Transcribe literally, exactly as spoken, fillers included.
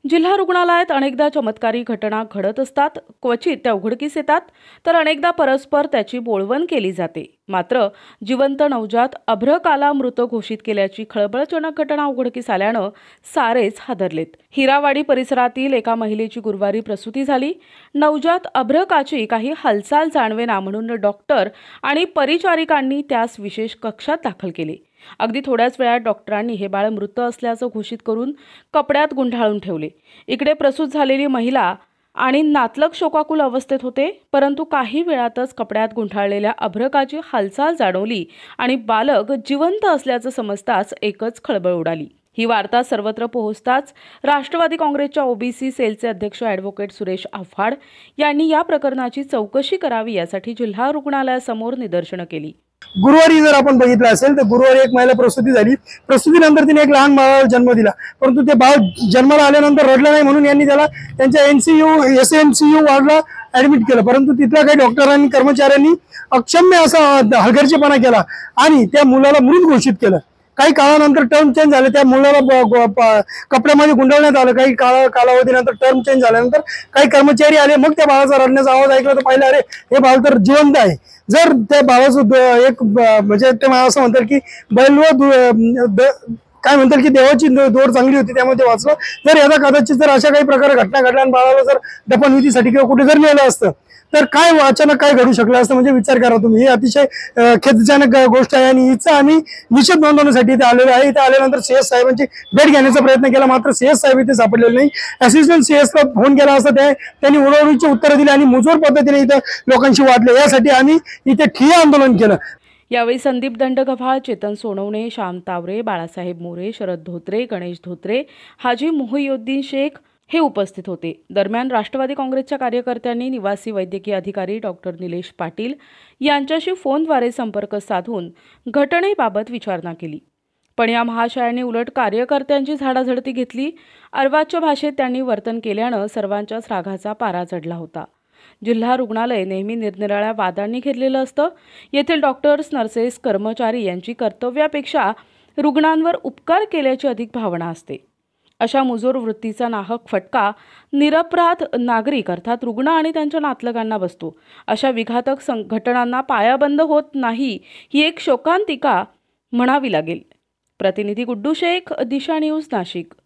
जिल्हा रुग्णालयात अनेकदा चमत्कारी घटना घडत असतात, क्वचित त्या उघडकीस येतात, तर अनेकदा परस्पर त्याची बोळवण केली जाते। मात्र जिवंत नवजात अभ्रकाला मृत घोषित केल्याची खळबळजनक घटना उघडकीस आल्यानं सारेच हादरलेत। हिरावाडी परिसरातील एका महिलेची गुरुवारी प्रसूती झाली। नवजात अभ्रकाची काही हालचाल जाणवेना म्हणून डॉक्टर आणि परिचारिकांनी त्यास विशेष कक्षात दाखल केले। अगदी थोड्याच वेळात डॉक्टरांनी हे बाळ मृत असल्याचं घोषित करून कपड्यात गुंडाळून ठेवले। इकडे प्रसूत झालेली महिला आणि नातलग शोकाकुल अवस्थेत होते, परंतु काही वेळातच कपड्यात गुंडाळलेल्या अभ्रकाची हालचाल जाणवली आणि बालक जिवंत असल्याचं समजताच एकच खळबळ उडाली। ही वार्ता सर्वत्र पोहोचताच राष्ट्रवादी काँग्रेसच्या ओबीसी सेलचे अध्यक्ष ॲडव्होकेट सुरेश आव्हाड यांनी या प्रकरणाची चौकशी करावी यासाठी जिल्हा रुग्णालयासमोर निदर्शनं केली। गुरुवारी जर आपण बघितलं असेल तर गुरुवारी एक महिला प्रसूती झाली। प्रसूतीनंतर तिने एक लहान बाळाला जन्म दिला, परंतु ते बाळ जन्माला आल्यानंतर रडलं नाही म्हणून यांनी त्याला त्यांच्या एनसीयू एसएमसीयू वॉर्डला ऍडमिट केलं। परंतु तिथल्या काही डॉक्टरांनी कर्मचाऱ्यांनी अक्षम्य असा हलगर्जीपणा केला आणि त्या मुलाला मृत घोषित केलं। काही काळानंतर टर्म चेंज झाले, त्या मुलाला कपड्यामध्ये गुंडाळण्यात आलं। काही काळ कालावधीनंतर टर्म चेंज झाल्यानंतर काही कर्मचारी आले, मग त्या बाळाचा रडण्याचा आवाज ऐकला तर पाहिलं, अरे हे बाळ तर जिवंत आहे। जर त्या बाळाचं एक म्हणजे ते असं म्हणतात की बैल काय म्हणतात की देवाची दोर चांगली होती त्यामुळे ते वाचलं। जर याचा कदाचित जर अशा काही प्रकारे घटना घडल्या आणि बाळाला जर दफनविधीसाठी किंवा कुठे जर नेलं असतं तर काय अचानक काय घडू शकलं असतं, म्हणजे विचार करा तुम्ही। ही अतिशय खेदजनक गोष्ट आहे आणि हिचा आम्ही निषेध नोंदवण्यासाठी इथे आलेलो आहे। इथे आल्यानंतर सीएस साहेबांची भेट घेण्याचा प्रयत्न केला, मात्र सीएस साहेब इथे सापडलेले नाही। असिस्टंट सीएसला फोन केला असता ते त्यांनी उडवणीची उत्तरं दिली आणि मुजोर पद्धतीने इथे लोकांशी वाटले। यासाठी आम्ही इथे ठिय्या आंदोलन केलं। यावेळी संदीप दंडगव्हाळ, चेतन सोनवणे, श्याम तावरे, बाळासाहेब मोरे, शरद धोत्रे, गणेश धोत्रे, हाजी मुहिउद्दीन शेख हे उपस्थित होते। दरम्यान राष्ट्रवादी काँग्रेसच्या कार्यकर्त्यांनी निवासी वैद्यकीय अधिकारी डॉक्टर निलेश पाटील यांच्याशी फोनद्वारे संपर्क साधून घटनेबाबत विचारणा केली, पण या महाशयांनी उलट कार्यकर्त्यांची झाडाझडती घेतली। अर्वाच्य भाषेत त्यांनी वर्तन केल्यानं सर्वांच्याच रागाचा पारा चढला होता। जिल्हा रुग्णालय नेहमी निरनिराळ्या वादांनी घेरलेलं असतं। येथील डॉक्टर्स, नर्सेस, कर्मचारी यांची कर्तव्यापेक्षा रुग्णांवर उपकार केल्याची अधिक भावना असते। अशा मुजोर वृत्तीचा नाहक फटका निरपराध नागरिक अर्थात रुग्ण आणि त्यांच्या नातलगांना बसतो। अशा विघातक संघटनांना पायाबंद होत नाही ही एक शोकांतिका म्हणावी लागेल। प्रतिनिधी गुड्डू शेख, दिशा न्यूज, नाशिक।